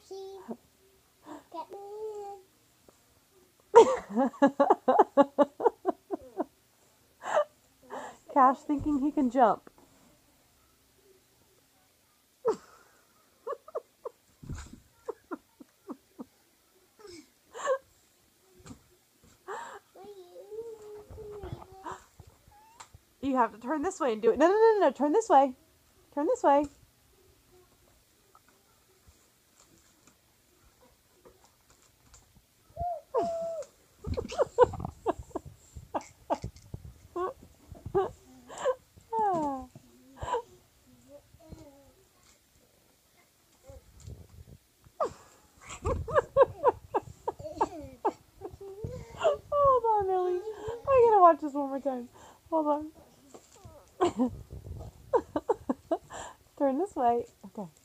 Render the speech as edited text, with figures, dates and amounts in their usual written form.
Cassie, get me Cash thinking he can jump. You have to turn this way and do it. No, no, no, no, turn this way. Turn this way. Hold on, Ellie. I gotta watch this one more time. Hold on. Turn this way. Okay.